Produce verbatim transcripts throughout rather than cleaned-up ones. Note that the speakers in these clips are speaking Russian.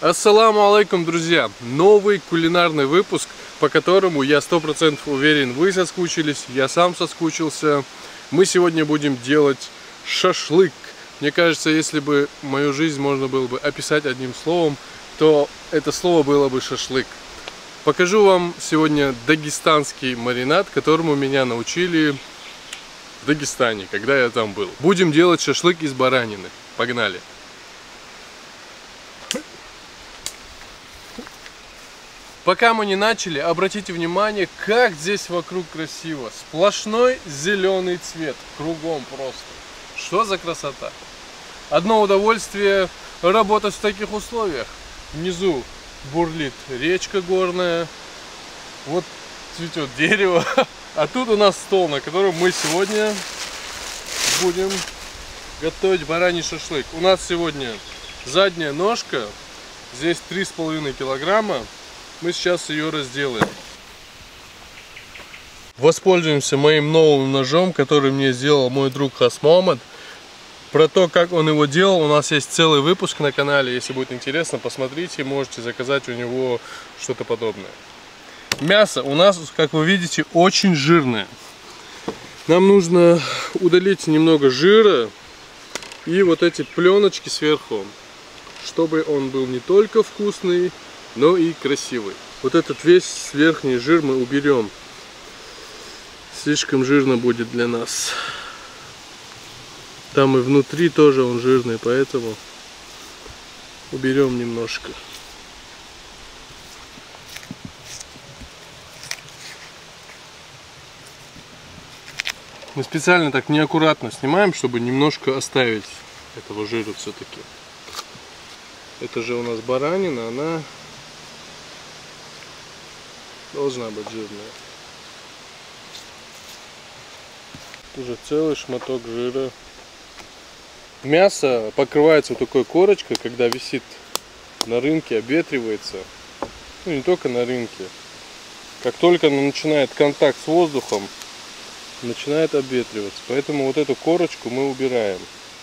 Ассаламу алейкум, друзья! Новый кулинарный выпуск, по которому я сто процентов уверен, вы соскучились, я сам соскучился. Мы сегодня будем делать шашлык. Мне кажется, если бы мою жизнь можно было бы описать одним словом, то это слово было бы шашлык. Покажу вам сегодня дагестанский маринад, которому меня научили в Дагестане, когда я там был. Будем делать шашлык из баранины. Погнали! Пока мы не начали, обратите внимание, как здесь вокруг красиво. Сплошной зеленый цвет, кругом просто. Что за красота? Одно удовольствие работать в таких условиях. Внизу бурлит речка горная, вот цветет дерево. А тут у нас стол, на котором мы сегодня будем готовить бараний шашлык. У нас сегодня задняя ножка, здесь три с половиной килограмма. Мы сейчас ее разделаем. Воспользуемся моим новым ножом, который мне сделал мой друг Хасмомад. Про то, как он его делал, у нас есть целый выпуск на канале. Если будет интересно, посмотрите, можете заказать у него что-то подобное. Мясо у нас, как вы видите, очень жирное. Нам нужно удалить немного жира и вот эти пленочки сверху, чтобы он был не только вкусный, но и красивый. Вот этот весь верхний жир мы уберем. Слишком жирно будет для нас. Там и внутри тоже он жирный, поэтому уберем немножко. Мы специально так неаккуратно снимаем, чтобы немножко оставить этого жира все-таки. Это же у нас баранина, она должна быть жирная. Уже целый шматок жира. Мясо покрывается вот такой корочкой, когда висит на рынке, обветривается. Ну, не только на рынке. Как только оно начинает контакт с воздухом, начинает обветриваться. Поэтому вот эту корочку мы убираем.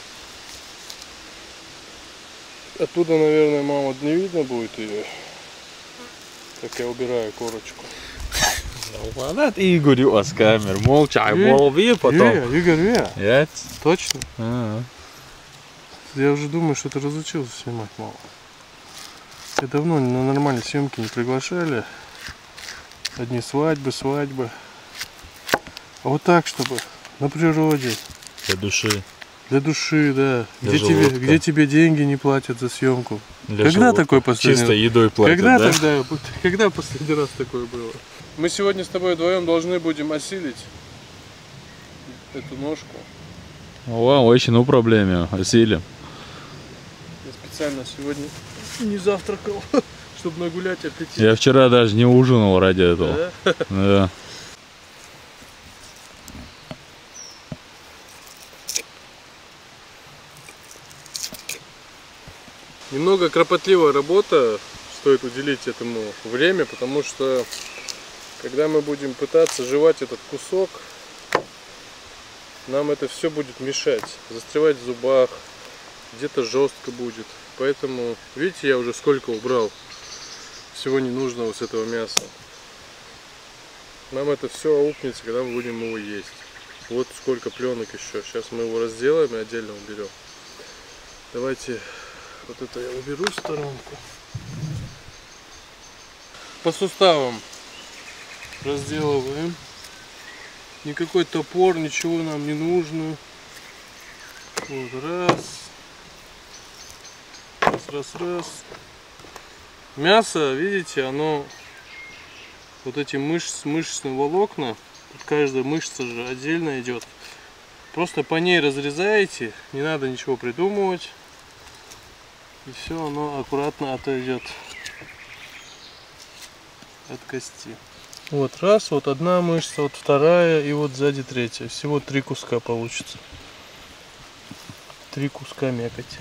Оттуда, наверное, мама, не видно будет ее. Так я убираю корочку. Ладно, Игорь с камер, молча, а голове потом. Игорь, Нет? Точно? А-а. Я уже думаю, что ты разучился снимать, мало. Я давно на нормальные съемки не приглашали. Одни свадьбы, свадьбы. А вот так, чтобы на природе. Для души. Для души, да. Для где тебе, где тебе деньги не платят за съемку. Для когда желудка. такой последний Чисто едой платят, когда да? тогда, когда последний раз такое было? Мы сегодня с тобой вдвоем должны будем осилить эту ножку. О, очень ну проблеме, осилим. Я специально сегодня не завтракал, чтобы нагулять аппетит. Я вчера даже не ужинал ради этого. Да? Да. Немного кропотливая работа, стоит уделить этому время, потому что когда мы будем пытаться жевать этот кусок, нам это все будет мешать, застревать в зубах, где-то жестко будет. Поэтому, видите, я уже сколько убрал всего ненужного с этого мяса. Нам это все аукнется, когда мы будем его есть. Вот сколько пленок еще. Сейчас мы его разделаем и отдельно уберем. Давайте... Вот это я уберу в сторонку. По суставам разделываем. Никакой топор, ничего нам не нужно. Вот раз. Раз, раз, раз. Мясо, видите, оно... Вот эти мышцы, мышечные волокна. Тут каждая мышца же отдельно идет. Просто по ней разрезаете. Не надо ничего придумывать. И все, оно аккуратно отойдет от кости. Вот раз, вот одна мышца, вот вторая и вот сзади третья. Всего три куска получится. Три куска мякоти.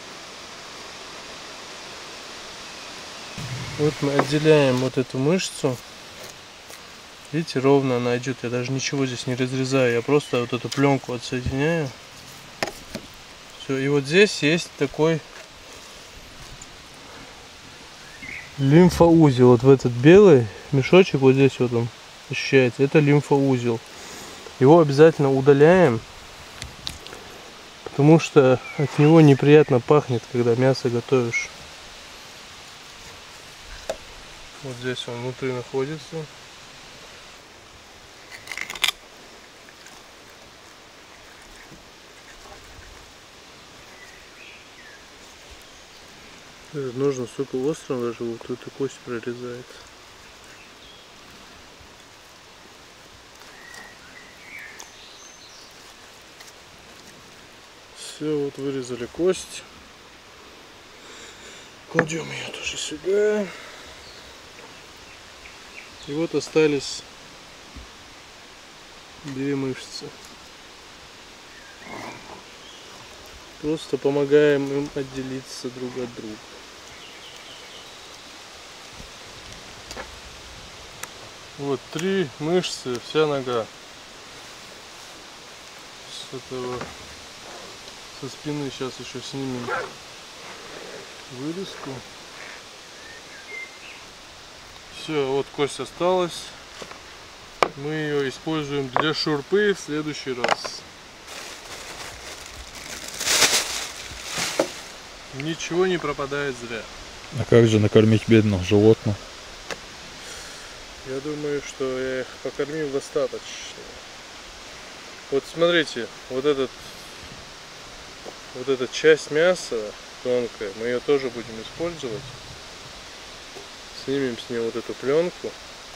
Вот мы отделяем вот эту мышцу. Видите, ровно она идет. Я даже ничего здесь не разрезаю. Я просто вот эту пленку отсоединяю. Все, и вот здесь есть такой лимфоузел. Вот в этот белый мешочек, вот здесь вот он ощущается. Это лимфоузел. Его обязательно удаляем, потому что от него неприятно пахнет, когда мясо готовишь. Вот здесь он внутри находится. Этот нож настолько острым, даже вот эту кость прорезает. Все, вот вырезали кость. Кладем ее тоже сюда. И вот остались две мышцы. Просто помогаем им отделиться друг от друга. Вот три мышцы, вся нога. С этого, со спины сейчас еще снимем вырезку. Все, вот кость осталась. Мы ее используем для шурпы в следующий раз. Ничего не пропадает зря. А как же накормить бедных животных? Я думаю, что я их покормил достаточно. Вот смотрите, вот этот, вот эта часть мяса тонкая, мы ее тоже будем использовать. Снимем с нее вот эту пленку.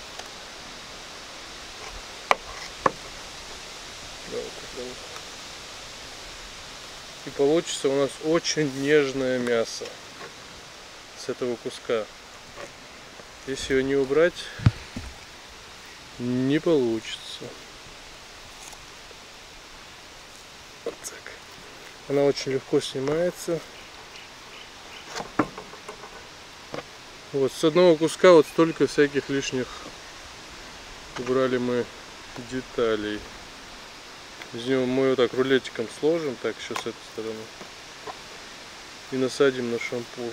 И получится у нас очень нежное мясо с этого куска. Если ее не убрать, не получится. Вот так. Она очень легко снимается. Вот с одного куска вот столько всяких лишних убрали мы деталей. Из него мы вот так рулетиком сложим, так еще с этой стороны, и насадим на шампур.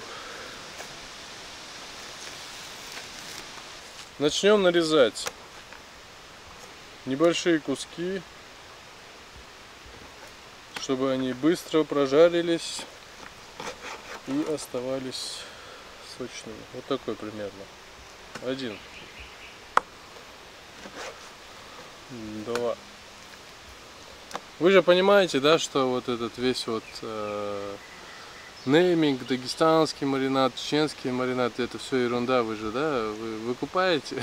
Начнем нарезать небольшие куски, чтобы они быстро прожарились и оставались сочными. Вот такой примерно. Один. Два. Вы же понимаете, да, что вот этот весь вот э, нейминг, дагестанский маринад, чеченский маринад, это все ерунда, вы же, да, вы выкупаете.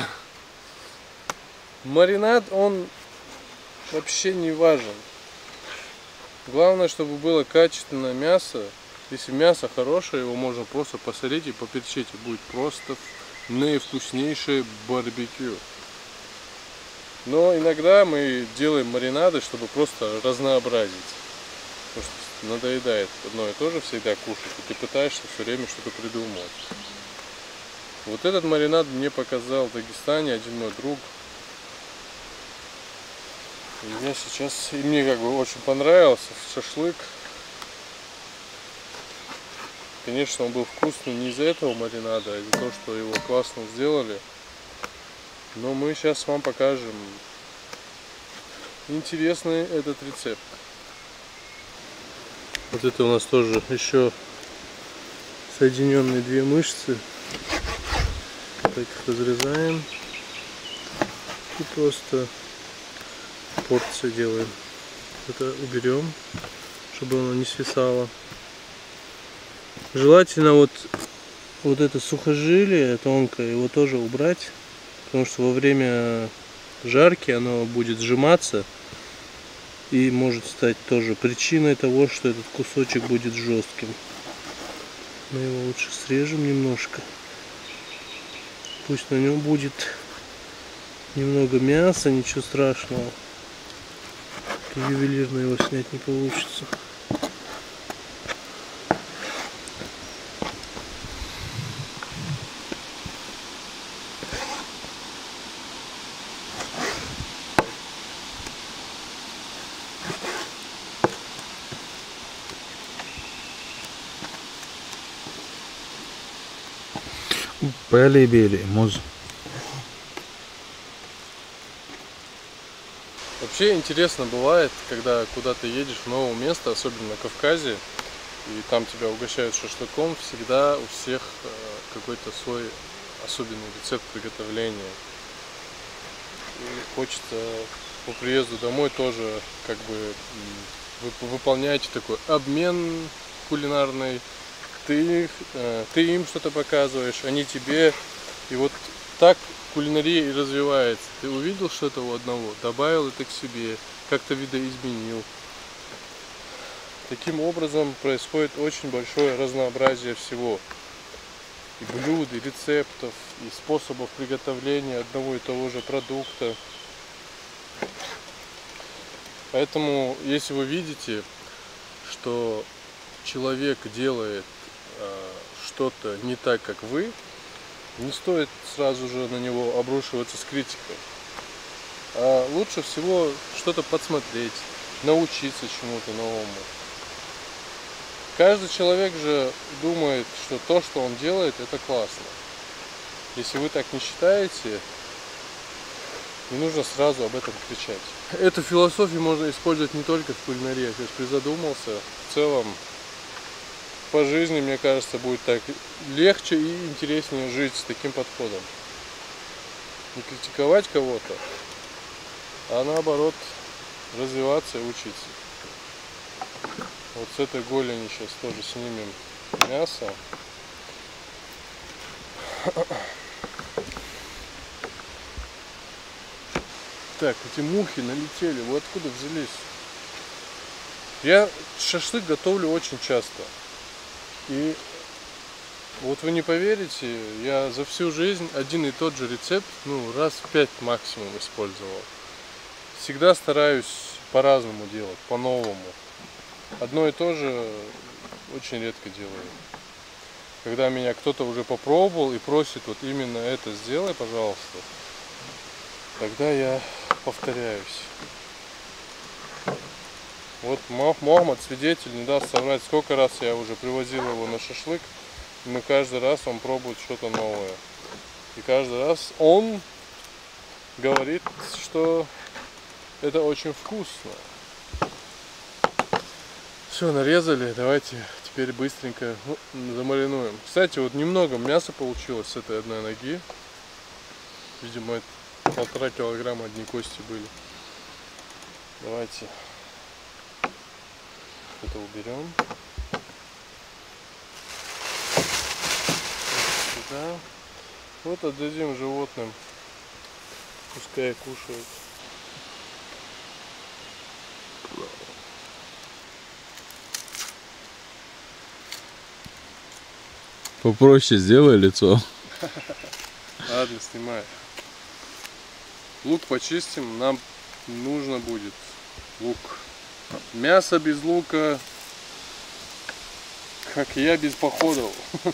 Маринад, он вообще не важен. Главное, чтобы было качественное мясо. Если мясо хорошее, его можно просто посолить и поперчить, и будет просто наивкуснейшее барбекю. Но иногда мы делаем маринады, чтобы просто разнообразить. Потому что надоедает одно и то же всегда кушать, и ты пытаешься все время что-то придумывать. Вот этот маринад мне показал в Дагестане один мой друг. И я сейчас, и мне как бы очень понравился шашлык. Конечно, он был вкусный не из-за этого маринада, а из-за того, что его классно сделали. Но мы сейчас вам покажем интересный этот рецепт. Вот это у нас тоже еще соединенные две мышцы. Так их разрезаем и просто порцию делаем. Это уберем, чтобы оно не свисало. Желательно вот, вот это сухожилие тонкое, его тоже убрать. Потому что во время жарки оно будет сжиматься и может стать тоже причиной того, что этот кусочек будет жестким. Мы его лучше срежем немножко. Пусть на нем будет немного мяса, ничего страшного. Ювелирно его снять не получится. Белый-белый, муз. Вообще интересно бывает, когда куда ты едешь в новое место, особенно на Кавказе, и там тебя угощают шашлыком, всегда у всех какой-то свой особенный рецепт приготовления. И хочется по приезду домой тоже как бы вы выполняете такой обмен кулинарный. Ты, ты им что-то показываешь, они тебе. И вот так кулинария и развивается. Ты увидел что-то у одного, добавил это к себе, как-то видоизменил. Таким образом происходит очень большое разнообразие всего. И блюд, и рецептов, и способов приготовления одного и того же продукта. Поэтому, если вы видите, что человек делает э, что-то не так, как вы, не стоит сразу же на него обрушиваться с критикой. А лучше всего что-то подсмотреть, научиться чему-то новому. Каждый человек же думает, что то, что он делает, это классно. Если вы так не считаете, не нужно сразу об этом кричать. Эту философию можно использовать не только в кулинарии, я сейчас призадумался. В целом, по жизни, мне кажется, будет так легче и интереснее жить с таким подходом. Не критиковать кого-то, а наоборот развиваться и учиться. Вот с этой голени сейчас тоже снимем мясо. Так, эти мухи налетели. Вы откуда взялись? Я шашлык готовлю очень часто. И вот вы не поверите, я за всю жизнь один и тот же рецепт, ну, раз в пять максимум использовал. Всегда стараюсь по-разному делать, по-новому. Одно и то же очень редко делаю. Когда меня кто-то уже попробовал и просит вот именно это сделай, пожалуйста, тогда я повторяюсь. Вот Мохаммад, свидетель, не даст соврать, сколько раз я уже привозил его на шашлык, и мы каждый раз он пробует что-то новое. И каждый раз он говорит, что это очень вкусно. Все, нарезали, давайте теперь быстренько замаринуем. Кстати, вот немного мяса получилось с этой одной ноги. Видимо, это полтора килограмма одни кости были. Давайте это уберем. Сюда. Вот отдадим животным, пускай кушают. Попроще сделай лицо. Ладно, снимай. Лук почистим, нам нужно будет лук. Мясо без лука, как я без походов.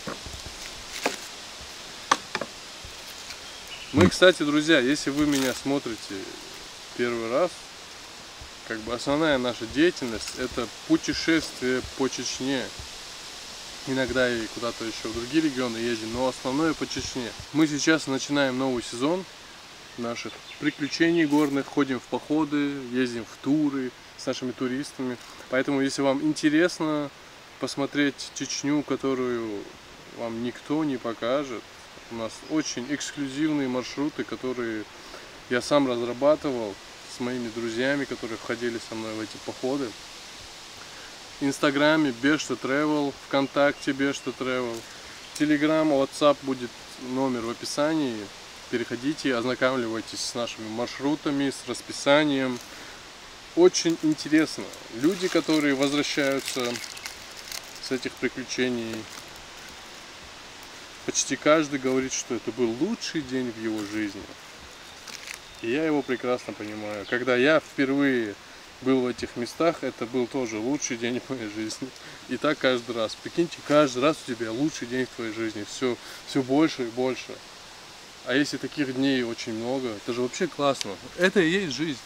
Мы, кстати, друзья, если вы меня смотрите первый раз, как бы основная наша деятельность — это путешествие по Чечне. Иногда и куда-то еще в другие регионы ездим, но основное по Чечне. Мы сейчас начинаем новый сезон наших приключений горных, ходим в походы, ездим в туры с нашими туристами. Поэтому, если вам интересно посмотреть Чечню, которую вам никто не покажет, у нас очень эксклюзивные маршруты, которые я сам разрабатывал с моими друзьями, которые входили со мной в эти походы. В Инстаграме Бешта Travel, ВКонтакте Бешта Travel, Телеграм, WhatsApp будет номер в описании. Переходите, ознакомьтесь с нашими маршрутами, с расписанием. Очень интересно. Люди, которые возвращаются с этих приключений, почти каждый говорит, что это был лучший день в его жизни. И я его прекрасно понимаю. Когда я впервые был в этих местах, это был тоже лучший день в моей жизни. И так каждый раз. Прикиньте, каждый раз у тебя лучший день в твоей жизни. Все, все больше и больше. А если таких дней очень много, это же вообще классно. Это и есть жизнь.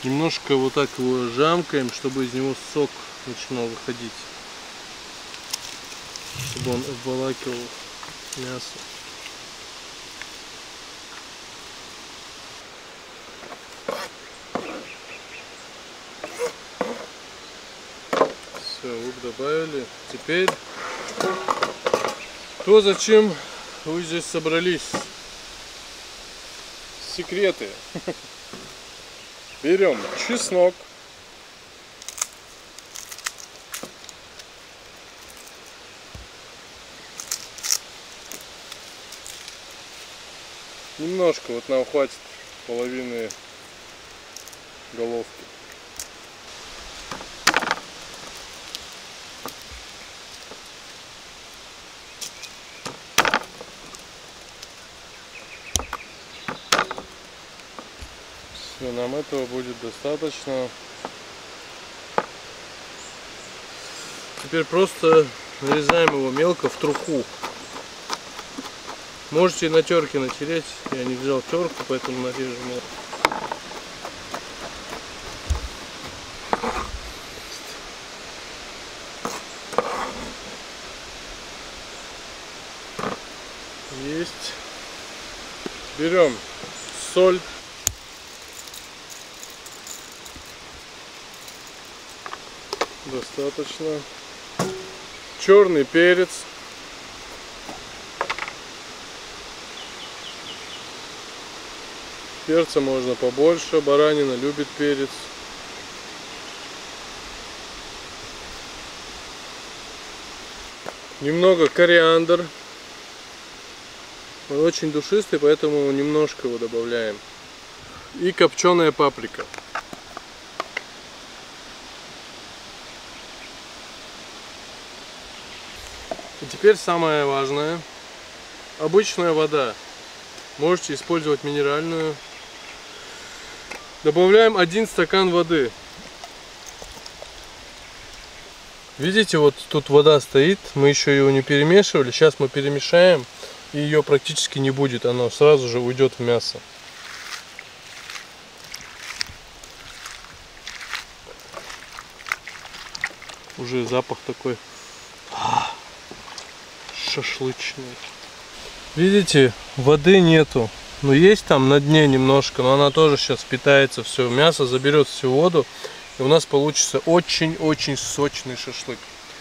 Немножко вот так его жамкаем, чтобы из него сок начинал выходить. Чтобы он обволакивал мясо. Все, лук добавили. Теперь то, зачем вы здесь собрались. Секреты. Берем чеснок. Немножко, вот нам хватит половины головки. Все, нам этого будет достаточно. Теперь просто нарезаем его мелко в труху. Можете на терке натереть. Я не взял терку, поэтому нарежу мелко. Есть. Берем соль. Достаточно. Черный перец. Перца можно побольше, баранина любит перец. Немного кориандр. Он очень душистый, поэтому немножко его добавляем. И копченая паприка. И теперь самое важное. Обычная вода. Можете использовать минеральную. Добавляем один стакан воды. Видите, вот тут вода стоит. Мы еще ее не перемешивали. Сейчас мы перемешаем. И ее практически не будет. Она сразу же уйдет в мясо. Уже запах такой шашлычный. Видите, воды нету. Но есть там на дне немножко. Но она тоже сейчас впитается все. Мясо заберет всю воду. И у нас получится очень-очень сочный шашлык.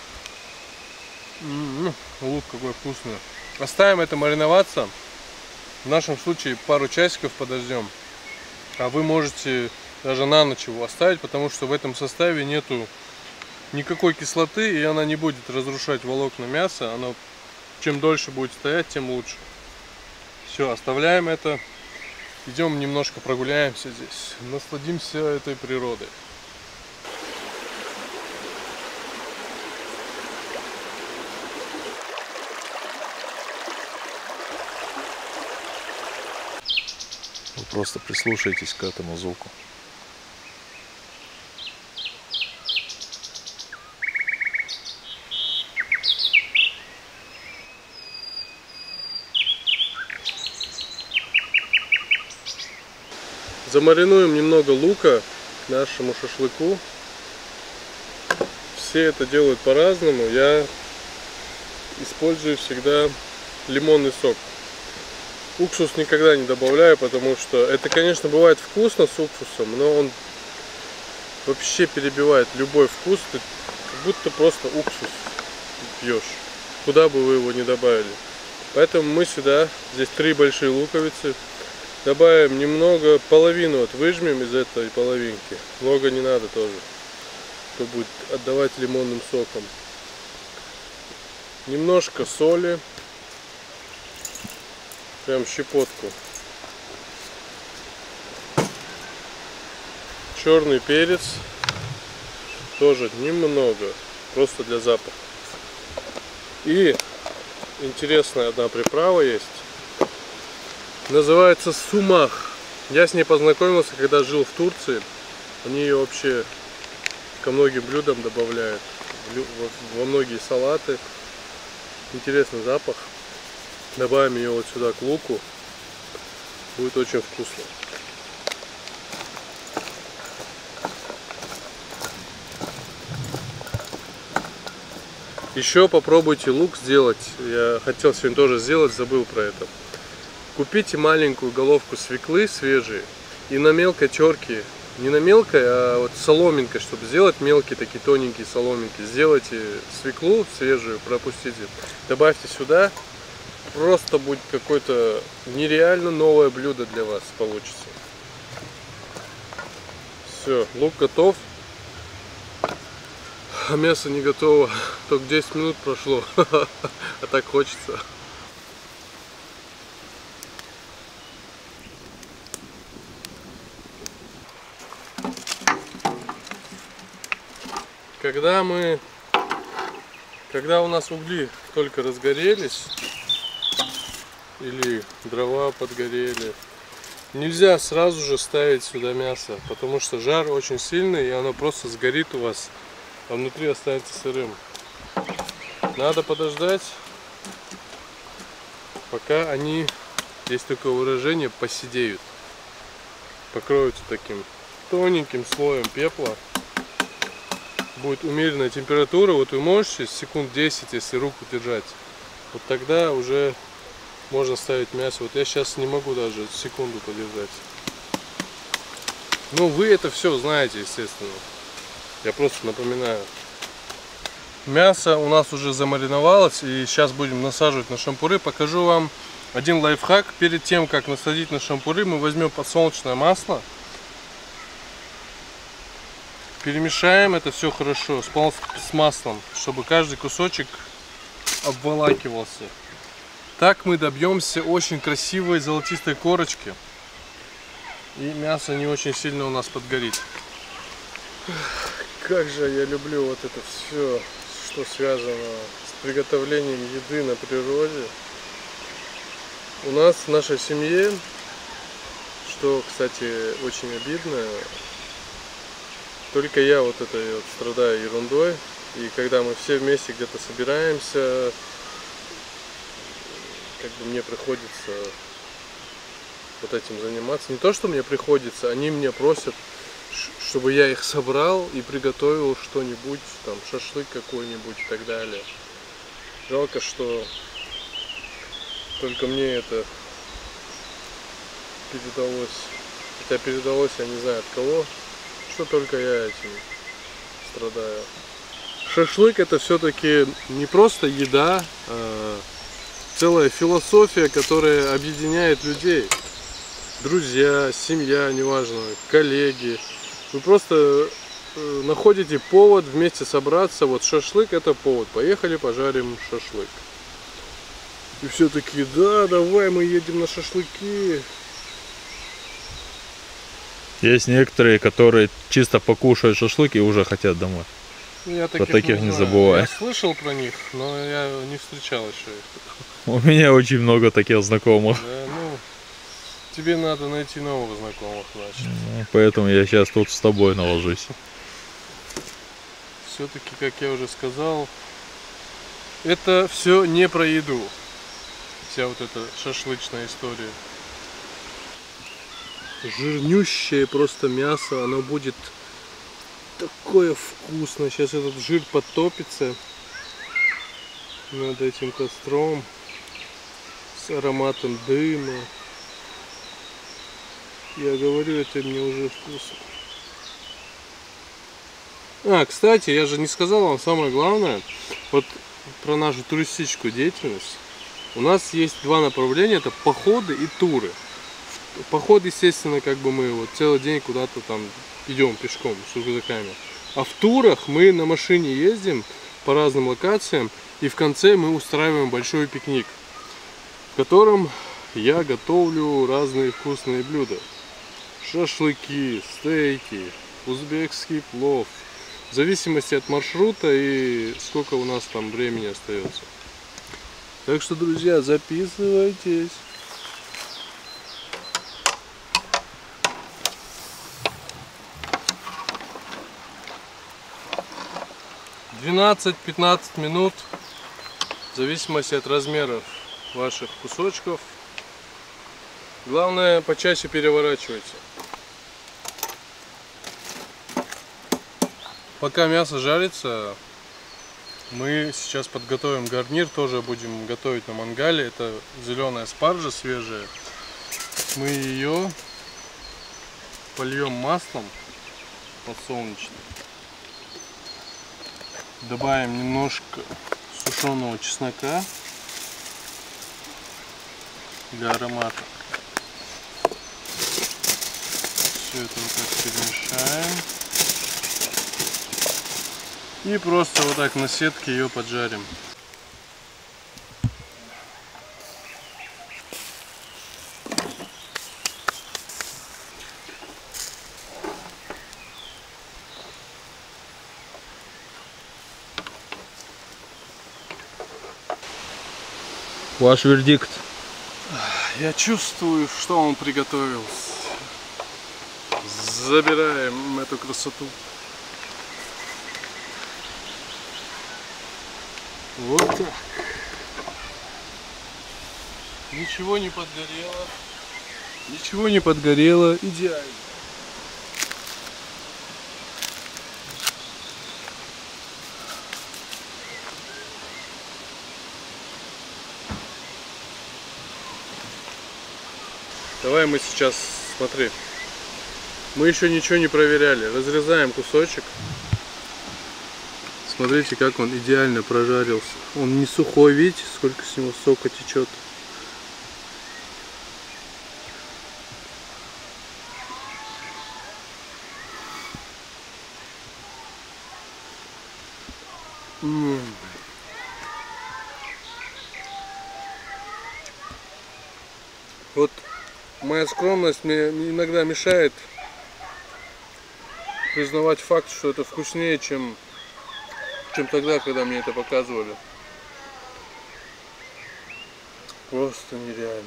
М-м-м, лук какой вкусный. Оставим это мариноваться. В нашем случае пару часиков подождем. А вы можете даже на ночь его оставить, потому что в этом составе нету никакой кислоты, и она не будет разрушать волокна мяса. Она чем дольше будет стоять, тем лучше. Все, оставляем это. Идем немножко прогуляемся здесь. Насладимся этой природой. Вы просто прислушайтесь к этому звуку. Замаринуем немного лука к нашему шашлыку. Все это делают по-разному. Я использую всегда лимонный сок. Уксус никогда не добавляю, потому что это, конечно, бывает вкусно с уксусом, но он вообще перебивает любой вкус. Ты как будто просто уксус пьешь, куда бы вы его ни добавили. Поэтому мы сюда, здесь три большие луковицы, добавим немного, половину вот выжмем из этой половинки. Много не надо тоже, что будет отдавать лимонным соком. Немножко соли. Прям щепотку. Черный перец. Тоже немного. Просто для запаха. И интересная одна приправа есть. Называется сумах. Я с ней познакомился, когда жил в Турции. Они ее вообще ко многим блюдам добавляют. Во многие салаты. Интересный запах. Добавим ее вот сюда к луку. Будет очень вкусно. Еще попробуйте лук сделать. Я хотел сегодня тоже сделать, забыл про это. Купите маленькую головку свеклы свежей и на мелкой терке, не на мелкой, а вот соломинкой, чтобы сделать мелкие такие тоненькие соломинки. Сделайте свеклу свежую, пропустите, добавьте сюда. Просто будет какое-то нереально новое блюдо для вас получится. Все, лук готов. А мясо не готово. Только десять минут прошло. А так хочется. Когда мы... Когда у нас угли только разгорелись, или дрова подгорели, нельзя сразу же ставить сюда мясо, потому что жар очень сильный, и оно просто сгорит у вас, а внутри останется сырым. Надо подождать, пока они, есть такое выражение, посидеют. Покроются таким тоненьким слоем пепла. Будет умеренная температура, вот вы можете секунд десять, если руку держать, вот тогда уже можно ставить мясо. Вот я сейчас не могу даже секунду подержать. Ну, вы это все знаете, естественно. Я просто напоминаю. Мясо у нас уже замариновалось, и сейчас будем насаживать на шампуры. Покажу вам один лайфхак. Перед тем, как насадить на шампуры, мы возьмем подсолнечное масло. Перемешаем это все хорошо с маслом, чтобы каждый кусочек обволакивался. Так мы добьемся очень красивой золотистой корочки. И мясо не очень сильно у нас подгорит. Как же я люблю вот это все, что связано с приготовлением еды на природе. У нас в нашей семье, что, кстати, очень обидно, только я вот этой вот страдаю ерундой. И когда мы все вместе где-то собираемся, как бы мне приходится вот этим заниматься. Не то, что мне приходится, они меня просят, чтобы я их собрал и приготовил что-нибудь, там, шашлык какой-нибудь и так далее. Жалко, что только мне это передалось. Хотя передалось, я не знаю от кого, что только я этим страдаю. Шашлык — это все-таки не просто еда, а целая философия, которая объединяет людей. Друзья, семья, неважно, коллеги. Вы просто находите повод вместе собраться. Вот шашлык — это повод. Поехали, пожарим шашлык. И все таки да, давай мы едем на шашлыки. Есть некоторые, которые чисто покушают шашлык и уже хотят домой. Я Про таких, таких не, не знаю. забывай. Я слышал про них, но я не встречал еще их. У меня очень много таких знакомых. Да, ну, тебе надо найти новых знакомых, значит. Ну, поэтому я сейчас тут с тобой наложусь. Все-таки, как я уже сказал, это все не про еду. Вся вот эта шашлычная история. Жирнющее просто мясо, оно будет такое вкусное. Сейчас этот жир подтопится над этим костром с ароматом дыма. Я говорю, это мне уже вкусно. А, кстати, я же не сказал вам самое главное, вот про нашу туристическую деятельность. У нас есть два направления, это походы и туры. Поход, естественно, как бы мы вот целый день куда-то там идем пешком с рюкзаками. А в турах мы на машине ездим по разным локациям, и в конце мы устраиваем большой пикник, в котором я готовлю разные вкусные блюда. Шашлыки, стейки, узбекский плов. В зависимости от маршрута и сколько у нас там времени остается. Так что, друзья, записывайтесь. двенадцать-пятнадцать минут, в зависимости от размеров ваших кусочков. Главное, почаще переворачивайте. Пока мясо жарится, Мы сейчас подготовим гарнир, тоже будем готовить на мангале. Это зеленая спаржа свежая. Мы ее польем маслом подсолнечным. Добавим немножко сушеного чеснока для аромата. Все это вот так перемешаем. И просто вот так на сетке ее поджарим. Ваш вердикт? Я чувствую, что он приготовил. Забираем эту красоту. Вот так. Ничего не подгорело. Ничего не подгорело. Идеально. Давай мы сейчас, смотри, мы еще ничего не проверяли. Разрезаем кусочек. Смотрите, как он идеально прожарился. Он не сухой, видите, сколько с него сока течет. М-м. Вот моя скромность мне иногда мешает признавать факт, что это вкуснее, чем, чем тогда, когда мне это показывали. Просто нереально.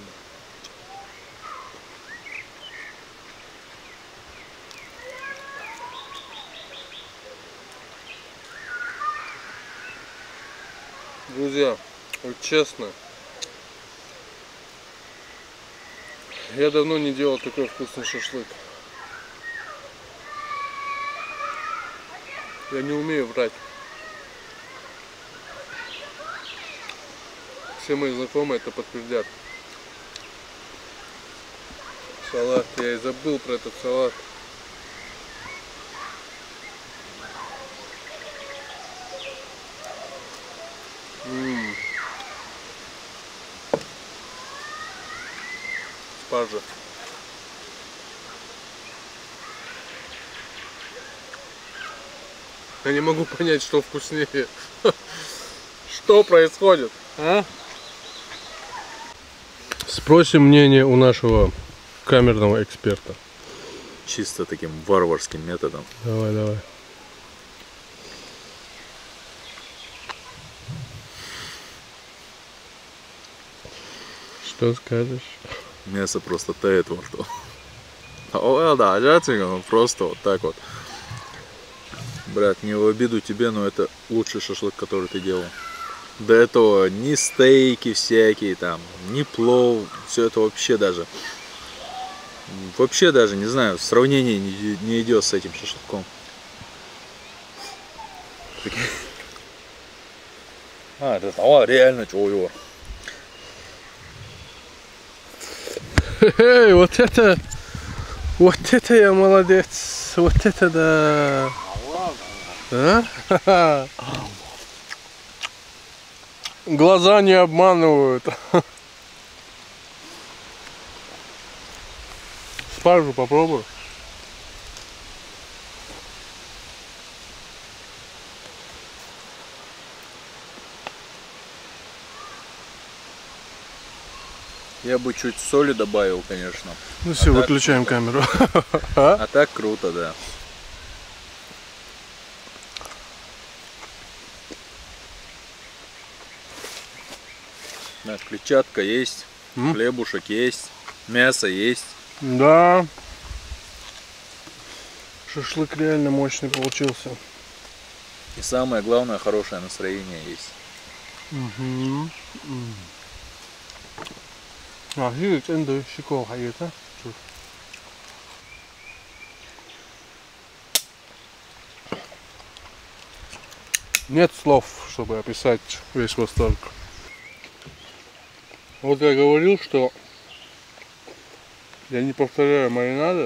Друзья, вот честно, я давно не делал такой вкусный шашлык. Я не умею врать. Все мои знакомые это подтвердят. Салат, я и забыл про этот салат. М-м. Спаржа. Я не могу понять, что вкуснее. Что происходит? А? Спросим мнение у нашего камерного эксперта. Чисто таким варварским методом. Давай, давай. Что скажешь? Мясо просто тает во рту. О, да, ну просто вот так вот. Брат, не в обиду тебе, но это лучший шашлык, который ты делал. До этого ни стейки всякие там, ни плов, все это вообще даже, вообще даже, не знаю, сравнение не, не идет с этим шашлыком. А, это о, реально чего. Эй, вот это, вот это я молодец, вот это да. А? Глаза не обманывают. Спаржу попробую. Я бы чуть соли добавил, конечно. Ну все, а выключаем так, камеру. А так круто, да. Да, клетчатка есть, М? хлебушек есть, мясо есть. Да. Шашлык реально мощный получился. И самое главное, хорошее настроение есть. Угу. А, hier is in de chico hayata. Нет слов, чтобы описать весь восторг. Вот я говорил, что я не повторяю маринады.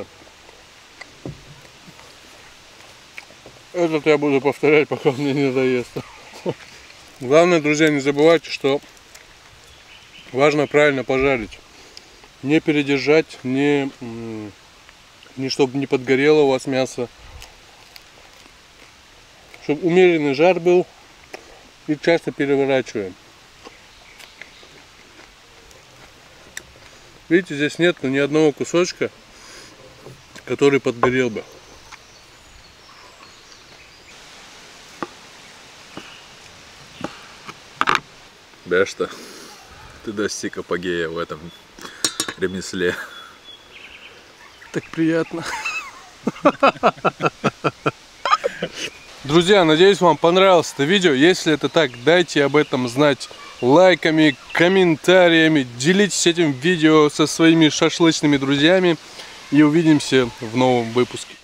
Этот я буду повторять, пока мне не надоест. Главное, друзья, не забывайте, что важно правильно пожарить. Не передержать, не, не чтобы не подгорело у вас мясо. Чтобы умеренный жар был. И часто переворачиваем. Видите, здесь нет ни одного кусочка, который подгорел бы. Бешта, ты достиг апогея в этом ремесле. Так приятно. Друзья, надеюсь, вам понравилось это видео. Если это так, дайте об этом знать лайками, комментариями. Делитесь этим видео со своими шашлычными друзьями. И увидимся в новом выпуске.